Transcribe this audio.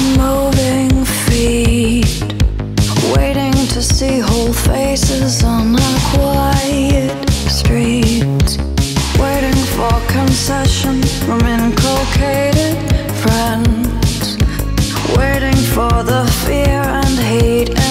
moving feet, waiting to see whole faces on our quiet streets, waiting for concession from inculcated friends, waiting for the fear and hate